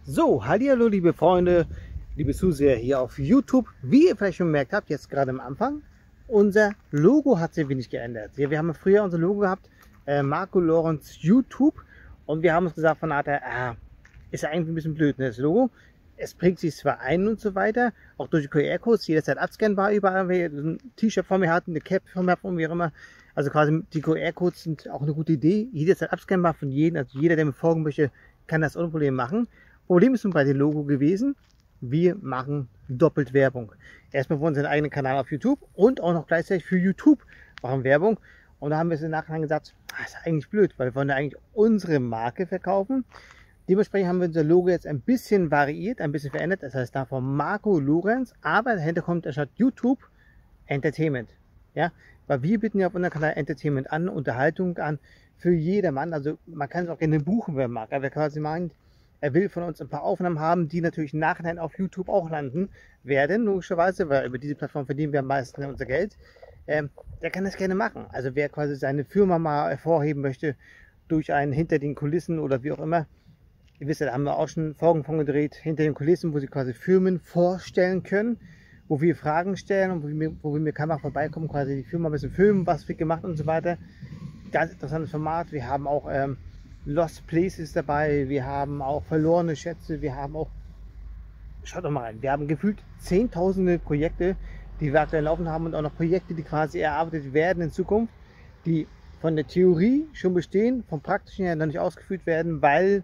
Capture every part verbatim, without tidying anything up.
So, hallihallo liebe Freunde, liebe Zuseher hier auf YouTube. Wie ihr vielleicht schon gemerkt habt, jetzt gerade am Anfang, unser Logo hat sich ein wenig geändert. Ja, wir haben früher unser Logo gehabt, äh, Marco Lorenz YouTube, und wir haben uns gesagt von Art, ah, ist ja eigentlich ein bisschen blöd, ne, das Logo. Es bringt sich zwar ein und so weiter, auch durch die Q R-Codes, jederzeit abscannbar, überall, wenn ihr ein T-Shirt von mir hatten, eine Cap von mir hatten, wie auch immer. Also quasi die Q R-Codes sind auch eine gute Idee, jederzeit abscannbar von jedem, also jeder, der mir folgen möchte, kann das ohne Problem machen. Problem ist nun bei dem Logo gewesen, wir machen doppelt Werbung. Erstmal für unseren eigenen Kanal auf YouTube und auch noch gleichzeitig für YouTube machen Werbung. Und da haben wir es im Nachhinein gesagt, das ist eigentlich blöd, weil wir wollen ja eigentlich unsere Marke verkaufen. Dementsprechend haben wir unser Logo jetzt ein bisschen variiert, ein bisschen verändert. Das heißt davon Marco Lorenz, aber dahinter kommt anstatt YouTube Entertainment. Ja, weil wir bieten ja auf unserem Kanal Entertainment an, Unterhaltung an für jedermann. Also man kann es auch gerne buchen, wer mag. Aber wer quasi meint, er will von uns ein paar Aufnahmen haben, die natürlich im Nachhinein auf YouTube auch landen werden, logischerweise, weil über diese Plattform verdienen wir am meisten unser Geld. Ähm, der kann das gerne machen. Also wer quasi seine Firma mal hervorheben möchte durch einen hinter den Kulissen oder wie auch immer. Ihr wisst ja, da haben wir auch schon Folgen von gedreht, hinter den Kulissen, wo sie quasi Firmen vorstellen können, wo wir Fragen stellen und wo wir, wo wir mit Kamera vorbeikommen, quasi die Firma ein bisschen filmen, was wird gemacht und so weiter. Ganz interessantes Format. Wir haben auch ähm, Lost Places dabei, wir haben auch verlorene Schätze, wir haben auch, schaut doch mal rein, wir haben gefühlt zehntausende Projekte, die wir aktuell laufen haben, und auch noch Projekte, die quasi erarbeitet werden in Zukunft, die von der Theorie schon bestehen, vom Praktischen her noch nicht ausgeführt werden, weil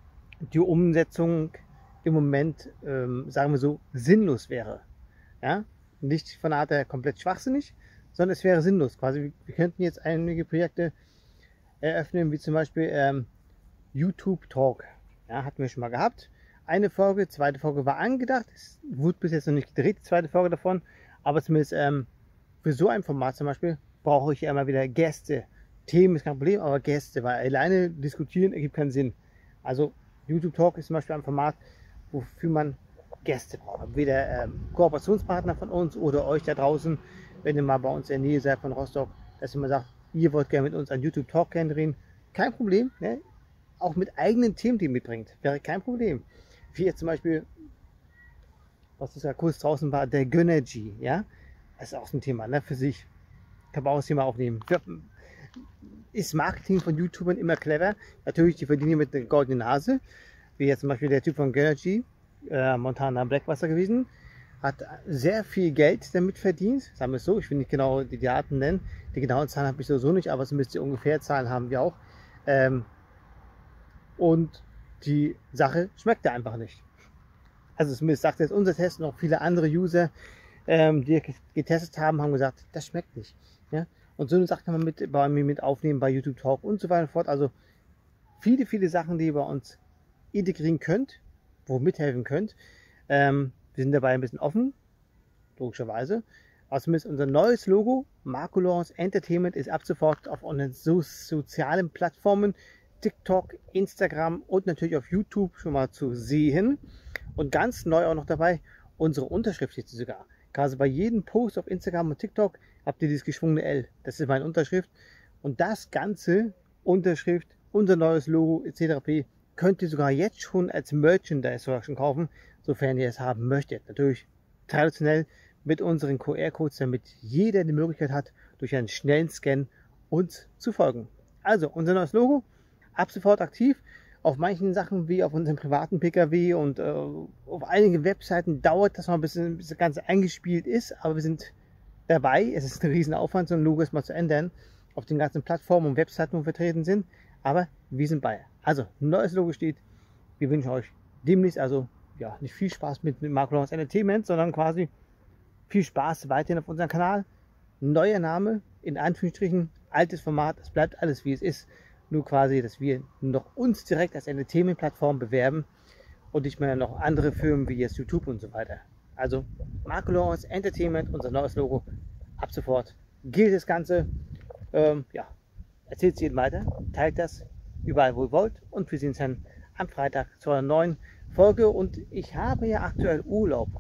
die Umsetzung im Moment, ähm, sagen wir so, sinnlos wäre. Ja? Nicht von der Art her komplett schwachsinnig, sondern es wäre sinnlos. Quasi, wir könnten jetzt einige Projekte eröffnen, wie zum Beispiel ähm, YouTube Talk. Ja, hatten wir schon mal gehabt. Eine Folge, zweite Folge war angedacht. Es wurde bis jetzt noch nicht gedreht, die zweite Folge davon. Aber zumindest ähm, für so ein Format zum Beispiel brauche ich ja immer wieder Gäste. Themen ist kein Problem, aber Gäste, weil alleine diskutieren ergibt keinen Sinn. Also YouTube Talk ist zum Beispiel ein Format, wofür man Gäste braucht. Entweder ähm, Kooperationspartner von uns oder euch da draußen, wenn ihr mal bei uns in der Nähe seid von Rostock, dass ihr mal sagt, ihr wollt gerne mit uns einen YouTube Talk kennenlernen, kein Problem. Ne? Auch mit eigenen Themen, die ihr mitbringt, wäre kein Problem. Wie jetzt zum Beispiel, was ist ja kurz draußen war, der Gönnergy, ja, das ist auch so ein Thema, ne, für sich. Kann man auch das Thema aufnehmen. Ist Marketing von YouTubern immer clever? Natürlich, die verdienen mit der goldenen Nase, wie jetzt zum Beispiel der Typ von Gönnergy, äh, Montana Blackwasser gewesen, hat sehr viel Geld damit verdient, sagen wir es so, ich will nicht genau die Daten nennen, die genauen Zahlen habe ich sowieso nicht, aber zumindest die ungefähr Zahlen haben wir auch. Ähm, und die Sache schmeckt ja einfach nicht. Also zumindest sagt jetzt unser Test, und auch viele andere User, ähm, die getestet haben, haben gesagt, das schmeckt nicht. Ja? Und so eine Sache kann man mit, bei mir mit aufnehmen, bei YouTube Talk und so weiter und fort. Also viele, viele Sachen, die ihr bei uns integrieren könnt, wo ihr mithelfen könnt. Ähm, Wir sind dabei ein bisschen offen, logischerweise. Aber zumindest unser neues Logo, Marco Lorenz Entertainment, ist ab sofort auf unseren so sozialen Plattformen, TikTok, Instagram und natürlich auf YouTube schon mal zu sehen. Und ganz neu auch noch dabei, unsere Unterschrift jetzt sogar. Quasi bei jedem Post auf Instagram und TikTok habt ihr dieses geschwungene L. Das ist meine Unterschrift. Und das ganze Unterschrift, unser neues Logo et cetera pp. Könnt ihr sogar jetzt schon als Merchandise schon kaufen, sofern ihr es haben möchtet. Natürlich traditionell mit unseren Q R-Codes, damit jeder die Möglichkeit hat, durch einen schnellen Scan uns zu folgen. Also unser neues Logo, ab sofort aktiv. Auf manchen Sachen wie auf unserem privaten P K W und äh, auf einigen Webseiten dauert das noch ein bisschen, bis das Ganze eingespielt ist, aber wir sind dabei. Es ist ein riesen Aufwand, so ein Logo mal zu ändern auf den ganzen Plattformen und Webseiten, wo wir vertreten sind, aber wir sind bei. Also, ein neues Logo steht. Wir wünschen euch demnächst also ja, nicht viel Spaß mit, mit Marco Lorenz Entertainment, sondern quasi viel Spaß weiterhin auf unserem Kanal. Neuer Name, in Anführungsstrichen, altes Format, es bleibt alles wie es ist. Nur quasi, dass wir noch uns direkt als Entertainment-Plattform bewerben und nicht mehr noch andere Firmen wie jetzt YouTube und so weiter. Also Marco Lorenz Entertainment, unser neues Logo, ab sofort gilt das Ganze. Ähm, ja, erzählt es jedem weiter, teilt das überall, wo ihr wollt, und wir sehen uns dann am Freitag zu einer neuen Folge. Und ich habe ja aktuell Urlaub.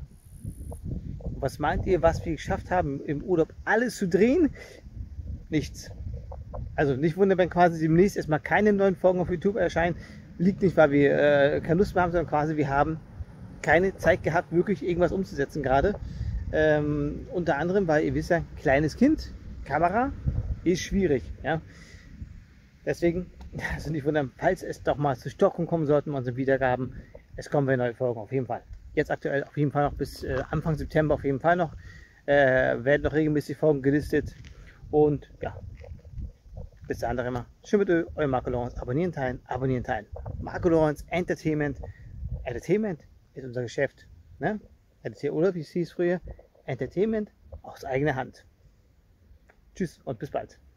Was meint ihr, was wir geschafft haben, im Urlaub alles zu drehen? Nichts. Also nicht wundern, wenn quasi demnächst erstmal keine neuen Folgen auf YouTube erscheinen, liegt nicht, weil wir äh, keine Lust mehr haben, sondern quasi wir haben keine Zeit gehabt, wirklich irgendwas umzusetzen gerade. Ähm, unter anderem, weil ihr wisst ja, kleines Kind, Kamera ist schwierig. Ja? Deswegen, also nicht wundern, falls es doch mal zu Stockung kommen sollten, unsere Wiedergaben, es kommen wieder neue Folgen auf jeden Fall. Jetzt aktuell auf jeden Fall noch bis äh, Anfang September auf jeden Fall noch. Äh, werden noch regelmäßig Folgen gelistet. Und ja, bis der andere immer. Schön mit euch, euer Marco Lorenz. Abonnieren, teilen, abonnieren, teilen. Marco Lorenz Entertainment. Entertainment ist unser Geschäft. Ne? Oder wie es hieß früher, Entertainment aus eigener Hand. Tschüss und bis bald.